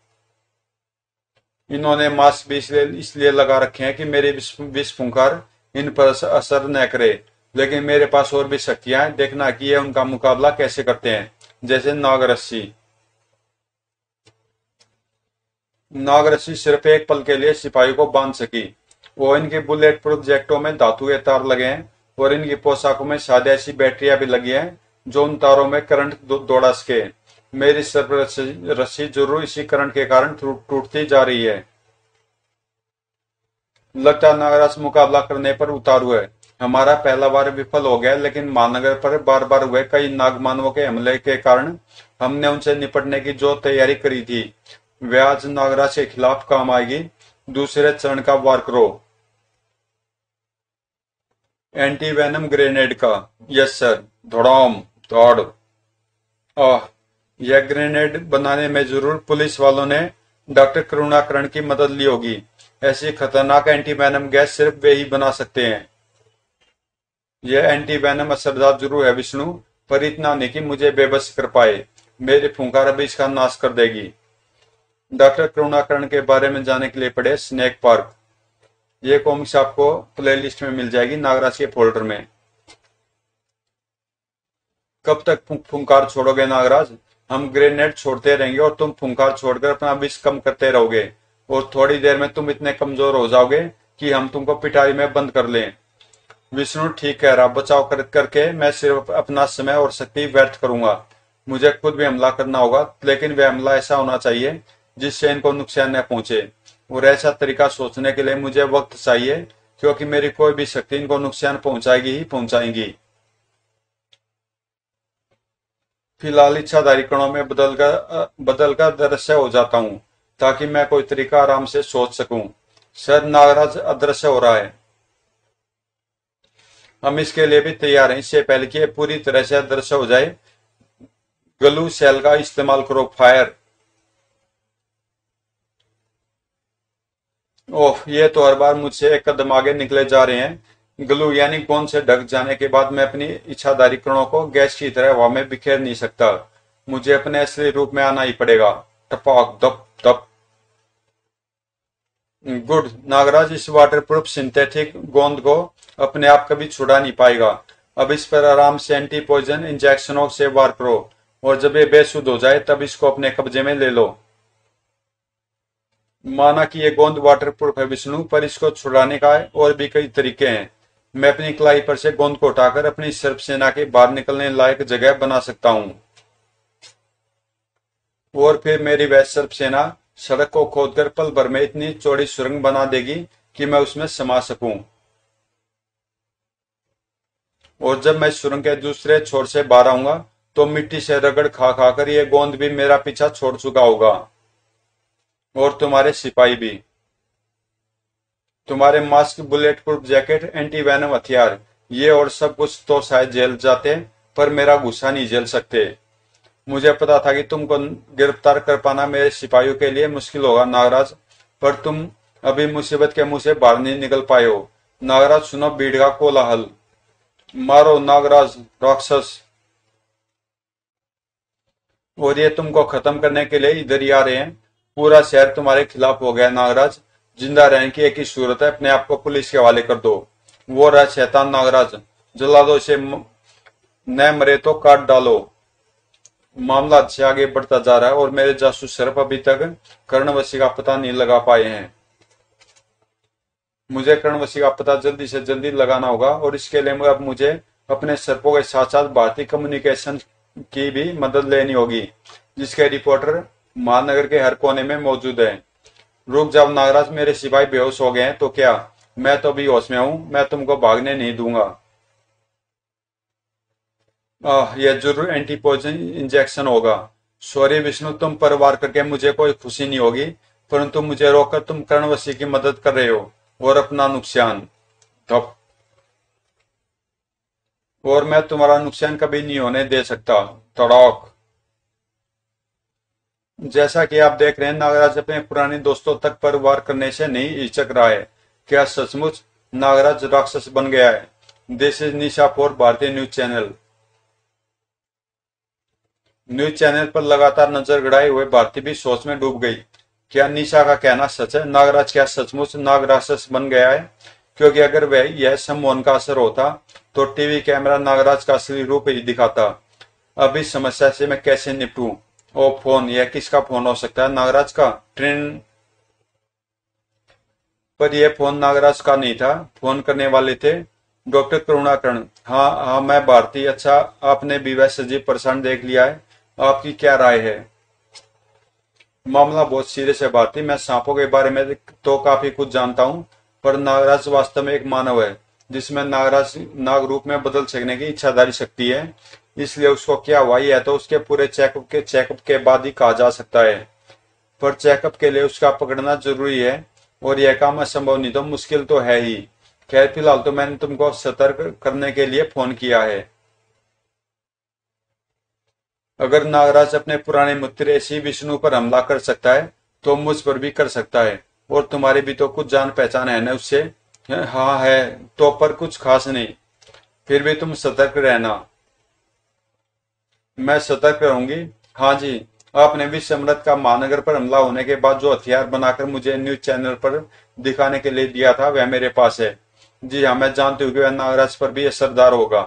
इन्होंने मास्क भी इसलिए इसलिए लगा रखे हैं कि मेरे विष फुंकार इन पर असर न करे। लेकिन मेरे पास और भी शक्तियां हैं, देखना कि ये उनका मुकाबला कैसे करते हैं। जैसे नागरस्सी। नागरस्सी सिर्फ एक पल के लिए सिपाही को बांध सकी। वो इनके बुलेट प्रूफ जैकेटों में धातु के तार लगे हैं और इनकी पोशाकों में शायद ऐसी बैटरियां भी लगी हैं जो उन तारों में करंट दौड़ा सके। मेरी सर्प रस्सी जरूर इसी करंट के कारण टूटती जा रही है। लगता नागराज मुकाबला करने पर उतारू है। हमारा पहला बार विफल हो गया, लेकिन महानगर पर बार बार हुए कई नागमानवों के हमले के कारण हमने उनसे निपटने की जो तैयारी करी थी वह आज नागराज के खिलाफ काम आएगी। दूसरे चरण का वार करो। एंटी वेनम ग्रेनेड का। Yes sir. धड़ाम दौड़। आह, यह ग्रेनेड बनाने में जरूर पुलिस वालों ने डॉक्टर करुणाकरण की मदद ली होगी। ऐसी खतरनाक एंटी वेनम गैस सिर्फ वे ही बना सकते हैं। यह एंटी वेनम असरदार जरूर है विष्णु, पर इतना नहीं कि मुझे बेबस कर पाए। मेरी फुंकार भी इसका नाश कर देगी। डॉक्टर करुणाकरण के बारे में जानने के लिए पढ़े स्नेक पार्क। ये कॉमिक्स आपको प्लेलिस्ट में मिल जाएगी नागराज के फोल्डर में। कब तक फुंकार छोड़ोगे नागराज? हम ग्रेनेड छोड़ते रहेंगे और तुम फुंकार छोड़कर अपना विष कम करते रहोगे, और थोड़ी देर में तुम इतने कमजोर हो जाओगे कि हम तुमको पिटारी में बंद कर लें। विष्णु ठीक कह रहा, बचाव कर करके मैं सिर्फ अपना समय और शक्ति व्यर्थ करूंगा। मुझे खुद भी हमला करना होगा, लेकिन वह हमला ऐसा होना चाहिए जिससे इनको नुकसान न पहुंचे, और ऐसा तरीका सोचने के लिए मुझे वक्त चाहिए, क्योंकि मेरी कोई भी शक्ति इनको नुकसान पहुंचाएगी ही पहुंचाएगी। फिलहाल इच्छाधारी कणों में बदलकर बदलकर दृश्य हो जाता हूं, ताकि मैं कोई तरीका आराम से सोच सकूं। शायद नागराज अदृश्य हो रहा है। हम इसके लिए भी तैयार हैं। इससे पहले कि पूरी तरह से अदृश्य हो जाए, ग्लू सेल का इस्तेमाल करो। फायर। ओह, ये तो हर बार मुझसे एक कदम आगे निकले जा रहे हैं। ग्लू यानी गोंद से ढक जाने के बाद मैं अपनी इच्छाधारी कणों को गैस की तरह हवा में बिखेर नहीं सकता। मुझे अपने असली रूप में आना ही पड़ेगा। टपाक दप दप। गुड। नागराज इस वाटरप्रूफ सिंथेटिक गोंद को अपने आप कभी छुड़ा नहीं पाएगा। अब इस पर आराम से एंटी पॉइजन इंजेक्शनों से वार करो, और जब ये बेसुध हो जाए तब इसको अपने कब्जे में ले लो। माना कि ये गोंद वाटरप्रूफ है विष्णु, पर इसको छुड़ाने का और भी कई तरीके हैं। मैं अपनी कलाई पर से गोंद को उठाकर अपनी सर्प सेना के बाहर निकलने लायक जगह बना सकता हूँ, और फिर मेरी वह सर्प सेना सड़क को खोदकर पल भर में इतनी चौड़ी सुरंग बना देगी कि मैं उसमें समा सकूं। और जब मैं सुरंग के दूसरे छोर से बाहर आऊंगा तो मिट्टी से रगड़ खा खाकर ये गोंद भी मेरा पीछा छोड़ चुका होगा, और तुम्हारे सिपाही भी। तुम्हारे mask, bullet proof jacket, anti venom हथियार, ये और सब कुछ तो शायद झेल जाते, पर मेरा गुस्सा नहीं झेल सकते। मुझे पता था कि तुमको गिरफ्तार कर पाना मेरे सिपाहियों के लिए मुश्किल होगा नागराज, पर तुम अभी मुसीबत के मुंह से बाहर नहीं निकल पाए हो। नागराज सुनो भीड़ का कोलाहल। मारो नागराज राक्षस। और ये तुमको खत्म करने के लिए इधर ही आ रहे हैं। पूरा शहर तुम्हारे खिलाफ हो गया नागराज। जिंदा रहने की एक ही सूरत है, अपने आप को पुलिस के हवाले कर दो। वो रहा शैतान नागराज, जला दो इसे, न मरे तो काट डालो। मामला अच्छे आगे बढ़ता जा रहा है, और मेरे जासूस सर्प अभी तक कर्णवसी का पता नहीं लगा पाए हैं। मुझे कर्णवसी का पता जल्दी से जल्दी लगाना होगा, और इसके लिए अब मुझे अपने सर्पों के साथ साथ भारतीय कम्युनिकेशन की भी मदद लेनी होगी, जिसके रिपोर्टर महानगर के हर कोने में मौजूद है। रुक जाओ नागराज, मेरे सिपाही बेहोश हो गए हैं तो क्या? मैं तो अभी होश में हूं, मैं तुमको भागने नहीं दूंगा। आह, यह जरूर एंटी पॉइजन इंजेक्शन होगा। सॉरी विष्णु, तुम पर वार करके मुझे कोई खुशी नहीं होगी, परंतु मुझे रोककर तुम कर्णवसी की मदद कर रहे हो और अपना नुकसान। धप। और मैं तुम्हारा नुकसान कभी नहीं होने दे सकता। तड़ाक। जैसा कि आप देख रहे हैं, नागराज अपने पुराने दोस्तों तक पर वार करने से नहीं हिचक रहा है। क्या सचमुच नागराज राक्षस बन गया है? This is Nisha for Bharatiya news channel. News channel पर लगातार नजर गड़ाए हुए भारती भी सोच में डूब गई। क्या निशा का कहना सच है? नागराज क्या सचमुच नाग राक्षस बन गया है? क्योंकि अगर वह यह सम्मोहन का असर होता तो टीवी कैमरा नागराज का असली रूप ही दिखाता। अब इस समस्या से मैं कैसे निपटूं? ओ फोन, यह किसका फोन हो सकता है? नागराज का। ट्रेन। पर यह फोन नागराज का नहीं था। फोन करने वाले थे डॉक्टर करुणाकरण। हाँ हाँ, मैं भारती। अच्छा, आपने भी वह सजीव प्रसारण देख लिया है? आपकी क्या राय है? मामला बहुत सीरियस है भारती। मैं सांपों के बारे में तो काफी कुछ जानता हूँ, पर नागराज वास्तव में एक मानव है जिसमें नागराज नाग रूप में बदल सकने की इच्छाधारी शक्ति है। इसलिए उसको क्या हुआ यह तो उसके पूरे चेकअप के चेकअप के बाद ही कहा जा सकता है, पर चेकअप के लिए उसका पकड़ना जरूरी है, और यह काम असंभव नहीं तो मुश्किल तो है ही। खैर, फिलहाल तो मैंने तुमको सतर्क करने के लिए फोन किया है। अगर नागराज अपने पुराने मित्र ऐसी विष्णु पर हमला कर सकता है तो मुझ पर भी कर सकता है, और तुम्हारी भी तो कुछ जान पहचान है ना उससे? हाँ है तो, पर कुछ खास नहीं। फिर भी तुम सतर्क रहना। मैं सतर्क रहूंगी। हाँ जी, आपने विश्वम्रत का महानगर पर हमला होने के बाद जो हथियार बनाकर मुझे न्यूज चैनल पर दिखाने के लिए दिया था वह मेरे पास है। जी हाँ, मैं जानती हूँ कि वह नागराज पर भी असरदार होगा।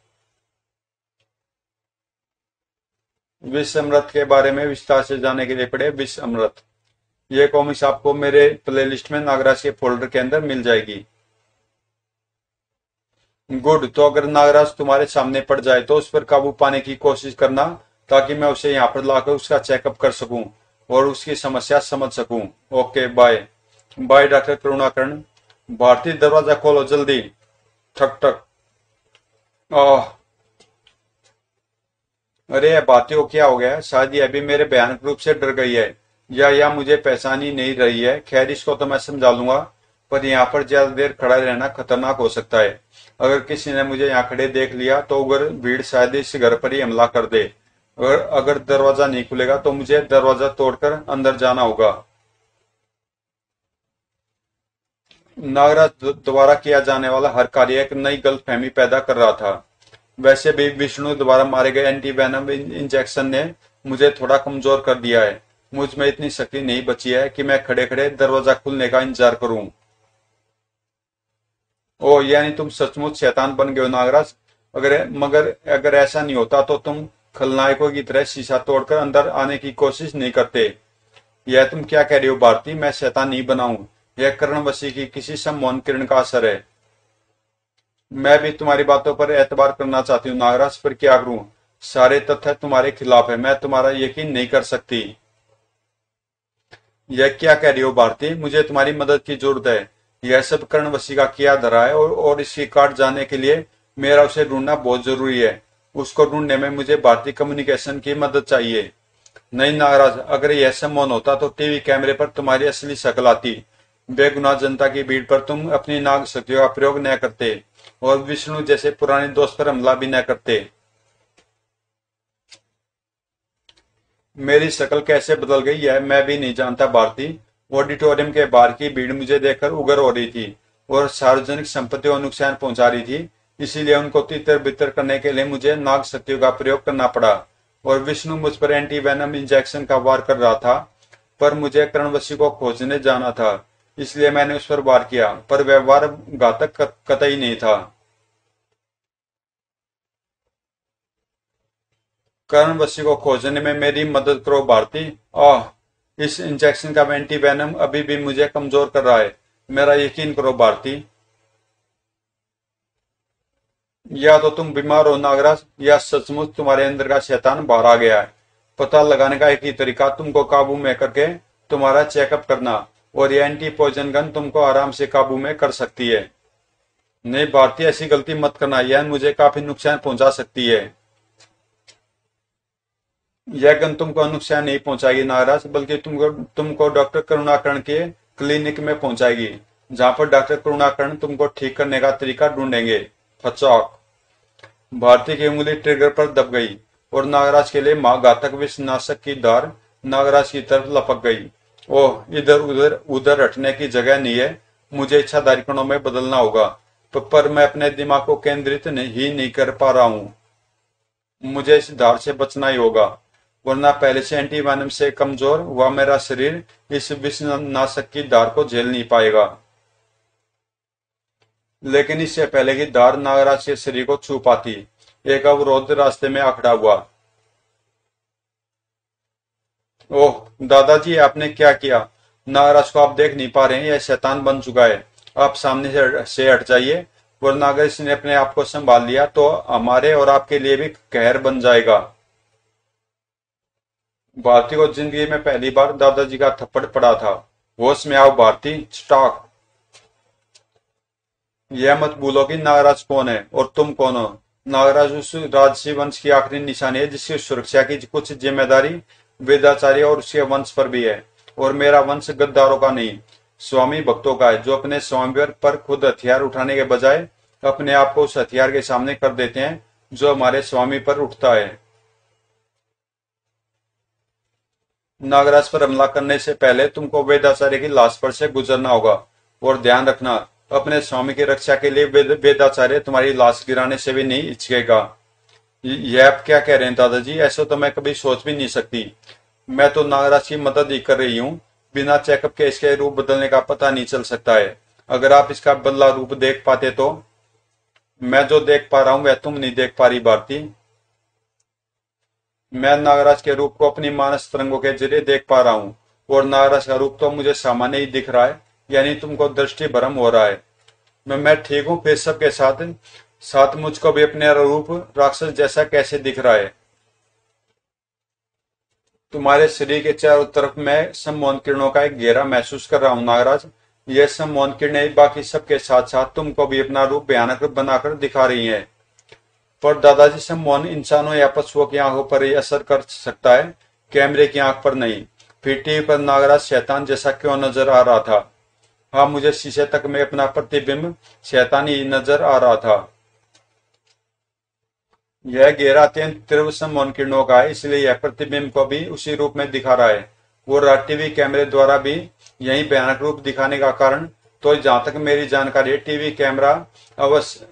विश्वम्रत के बारे में विस्तार से जानने के लिए पढ़े विश्वम्रत। यह कॉमिक्स आपको मेरे प्लेलिस्ट में नागराज के फोल्डर के अंदर मिल जाएगी। गुड। तो अगर नागराज तुम्हारे सामने पड़ जाए तो उस पर काबू पाने की कोशिश करना, ताकि मैं उसे यहाँ पर लाकर उसका चेकअप कर सकूं और उसकी समस्या समझ सकूं। Okay, bye bye doctor Karunakaran. Bharati, दरवाजा खोलो जल्दी। ठक ठक। आह, अरे भारती को क्या हो गया? शायद ये अभी मेरे भयानक रूप से डर गई है, या या मुझे पहचानी नहीं रही है। खैर, इसको तो मैं समझा लूंगा, पर यहाँ पर ज्यादा देर खड़ा रहना खतरनाक हो सकता है। अगर किसी ने मुझे यहाँ खड़े देख लिया तो उग्र भीड़ शायद इस घर पर ही हमला कर दे। अगर अगर दरवाजा नहीं खुलेगा तो मुझे दरवाजा तोड़कर अंदर जाना होगा। नागराज द्वारा किया जाने वाला हर कार्य एक नई गलतफहमी पैदा कर रहा था। वैसे भी विष्णु द्वारा मारे गए एंटी वेनम इंजेक्शन ने मुझे थोड़ा कमजोर कर दिया है। मुझ में इतनी शक्ति नहीं बची है कि मैं खड़े खड़े दरवाजा खुलने का इंतजार करूं। ओ, यानी तुम सचमुच शैतान बन गए हो नागराज। अगर मगर अगर ऐसा नहीं होता तो तुम खलनायकों की तरह शीशा तोड़कर अंदर आने की कोशिश नहीं करते। यह तुम क्या कह रही हो भारती? मैं शैतान नहीं बना हूं। यह कर्णवसी की किसी सम्मोहन किरण का असर है। मैं भी तुम्हारी बातों पर एतबार करना चाहती हूँ नागराज, पर क्या करूं? सारे तथ्य तुम्हारे खिलाफ है। मैं तुम्हारा यकीन नहीं कर सकती। यह क्या कह रही हो भारती? मुझे तुम्हारी मदद की जरूरत है। यह सब कर्णवसी का किया धरा है और, और इसकी काट जाने के लिए मेरा उसे ढूंढना बहुत जरूरी है। उसको ढूंढने में मुझे भारतीय कम्युनिकेशन की मदद चाहिए। नहीं नागराज, अगर यह सम्मोहन होता तो टीवी कैमरे पर तुम्हारी असली शक्ल आती। बेगुनाह जनता की भीड़ पर तुम अपनी नाग शक्तियों का प्रयोग न करते और विष्णु जैसे पुराने दोस्त पर हमला भी न करते। मेरी शक्ल कैसे बदल गई है मैं भी नहीं जानता भारती। ऑडिटोरियम के बाहर की भीड़ मुझे देखकर उग्र हो रही थी और सार्वजनिक संपत्ति को नुकसान पहुंचा रही थी। इसीलिए उनको तितर बितर करने के लिए मुझे नाग शक्तियों का प्रयोग करना पड़ा और विष्णु मुझ पर एंटी वेनम इंजेक्शन का वार कर रहा था। पर मुझे कर्णवसी को खोजने जाना था, इसलिए मैंने उस पर वार किया, पर वह वार घातक कतई नहीं था। कर्णवसी को खोजने में मेरी मदद करो भारती। आह, इस इंजेक्शन का एंटी वेनम अभी भी मुझे कमजोर कर रहा है। मेरा यकीन करो भारती। या तो तुम बीमार हो नागराज, या सचमुच तुम्हारे अंदर का शैतान बाहर आ गया है। पता लगाने का एक ही तरीका तुमको काबू में करके तुम्हारा चेकअप करना, और ये एंटी पॉइजन गन तुमको आराम से काबू में कर सकती है। नहीं भारतीय, ऐसी गलती मत करना, यह मुझे काफी नुकसान पहुंचा सकती है। यह गन तुमको नुकसान नहीं पहुंचाएगी नागराज, बल्कि तुमको तुमको डॉक्टर करुणाकरण के क्लिनिक में पहुंचाएगी, जहां पर डॉक्टर करुणाकरण तुमको ठीक करने का तरीका ढूंढेंगे। फचौक। भारती की उंगली ट्रिगर पर दब गई और नागराज के लिए घातक विषनाशक की धार नागराज की तरफ लपक गई। ओह, इधर उधर उधर हटने की जगह नहीं है। मुझे इच्छाधारी कणों में बदलना होगा, पर मैं अपने दिमाग को केंद्रित नहीं ही नहीं कर पा रहा हूँ। मुझे इस धार से बचना ही होगा, वरना पहले से एंटी वेनम से कमजोर हुआ मेरा शरीर इस विषनाशक की धार को झेल नहीं पाएगा। लेकिन इससे पहले कि धार नागराज के शरीर को छू पाती, एक अवरोध रास्ते में अखड़ा हुआ। ओह दादाजी, आपने क्या किया? नागराज को आप देख नहीं पा रहे हैं, यह शैतान बन चुका है। आप सामने से हट जाइए, वरना अगर इसने अपने आप को संभाल लिया तो हमारे और आपके लिए भी कहर बन जाएगा। भारती को जिंदगी में पहली बार दादाजी का थप्पड़ पड़ा था। होश में आओ भारती। स्टॉक। यह मत भूलो कि नागराज कौन है और तुम कौन हो। नागराज उस राजसी वंश की आखिरी निशानी है जिसकी सुरक्षा की कुछ जिम्मेदारी वेदाचार्य और उसके वंश पर भी है। और मेरा वंश गद्दारों का नहीं, स्वामी भक्तों का है, जो अपने स्वयंवर पर खुद हथियार उठाने के बजाय अपने आप को उस हथियार के सामने कर देते हैं जो हमारे स्वामी पर उठता है। नागराज पर हमला करने से पहले तुमको वेदाचार्य की लाश पर से गुजरना होगा, और ध्यान रखना, अपने स्वामी की रक्षा के लिए वेद, वेदाचार्य तुम्हारी लाश गिराने से भी नहीं हिचकेगा। यह आप क्या कह रहे हैं दादाजी? ऐसा तो मैं कभी सोच भी नहीं सकती। मैं तो नागराज की मदद ही कर रही हूँ। बिना चेकअप के इसके रूप बदलने का पता नहीं चल सकता है। अगर आप इसका बदला रूप देख पाते तो। मैं जो देख पा रहा हूँ वह तुम नहीं देख पा रही भारती। मैं नागराज के रूप को अपनी मानस तरंगों के जरिए देख पा रहा हूँ, और नागराज का रूप तो मुझे सामान्य ही दिख रहा है, यानी तुमको दृष्टि भ्रम हो रहा है। मैं मैं ठीक हूँ, फिर सबके साथ साथ मुझको भी अपने रूप राक्षस जैसा कैसे दिख रहा है। तुम्हारे शरीर के चारों तरफ मैं सम्मोहन किरणों का एक घेरा महसूस कर रहा हूँ नागराज। ये सम्मोहन किरणें बाकी सबके साथ साथ तुमको भी अपना रूप भयानक बनाकर दिखा रही हैं। पर दादाजी, सम्मोहन इंसानों या पशुओं की आंखों पर ही असर कर सकता है, कैमरे की आंख पर नहीं। फिर टीवी पर नागराज शैतान जैसा क्यों नजर आ रहा था? हाँ, मुझे शीशे तक में अपना प्रतिबिंब शैतानी ही नजर आ रहा था। यह घेरा अत्यंत तीव्र सम्मोहन किरणों का है, इसलिए यह प्रतिबिंब को भी उसी रूप में दिखा रहा है। वो टीवी कैमरे द्वारा भी यही भयानक रूप दिखाने का कारण, तो जहां तक मेरी जानकारी है, टीवी कैमरा अवश्य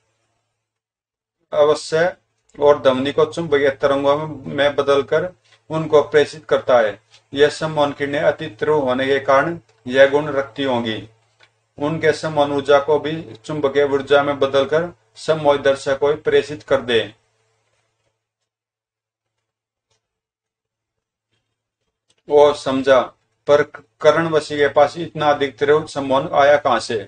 अवश्य और ध्वनि को चुंबकीय तरंगों में बदलकर उनको प्रेषित करता है। यह सम्मोहन किरणें अति तीव्र होने के कारण यह गुण रखती होंगी। उनके सम्मोहन ऊर्जा को भी चुंबकीय ऊर्जा में बदलकर सम्मोहित दर्शक को प्रेषित कर दे। वो समझा, पर करणवशी के पास इतना अधिक तीव्र सम्मोहन आया कहां से?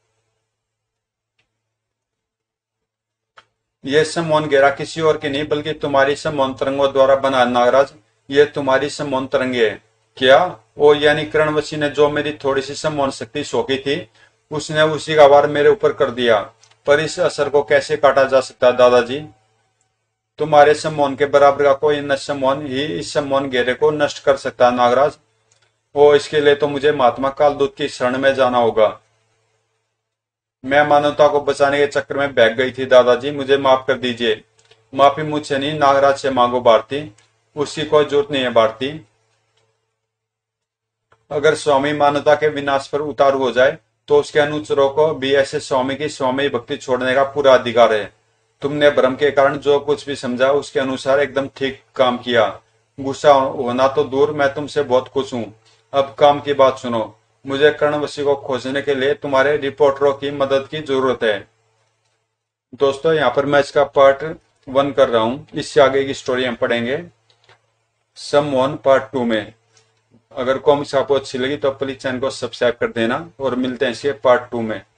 यह सम्मोहन घेरा किसी और की नहीं बल्कि तुम्हारी सम्मोहन तरंगों द्वारा बना नागराज। ये तुम्हारी सम्मोहन तरंगे है। क्या? ओ, यानी करणवशी ने जो मेरी थोड़ी सी सम्मोहन शक्ति सौंपी थी, उसने उसी का वार मेरे ऊपर कर दिया। पर इस असर को कैसे काटा जा सकता है दादाजी? तुम्हारे सम्मोहन के बराबर का कोई न सम्मोहन ही इस सम्मोहन घेरे को नष्ट कर सकता है नागराज। ओ, इसके लिए तो मुझे महात्मा कालदूत की शरण में जाना होगा। मैं मानवता को बचाने के चक्कर में बह गई थी दादाजी, मुझे माफ कर दीजिए। माफी मुझसे नहीं, नागराज से मांगो भारती। उसकी कोई जरूरत नहीं है भारती। अगर स्वामी मानवता के विनाश पर उतारू हो जाए तो उसके अनुचरों को भी ऐसे स्वामी की स्वामी भक्ति छोड़ने का पूरा अधिकार है। तुमने भ्रम के कारण जो कुछ भी समझा उसके अनुसार एकदम ठीक काम किया। गुस्सा होना तो दूर, मैं तुमसे बहुत खुश हूँ। अब काम की बात सुनो। मुझे करणवशी को खोजने के लिए तुम्हारे रिपोर्टरों की मदद की जरूरत है। दोस्तों, यहाँ पर मैं इसका पार्ट वन कर रहा हूँ। इससे आगे की स्टोरी हम पढ़ेंगे सम्मोहन पार्ट टू में। अगर कॉमिक्स आपको अच्छी लगी तो प्लीज चैनल को सब्सक्राइब कर देना, और मिलते हैं इसके पार्ट टू में।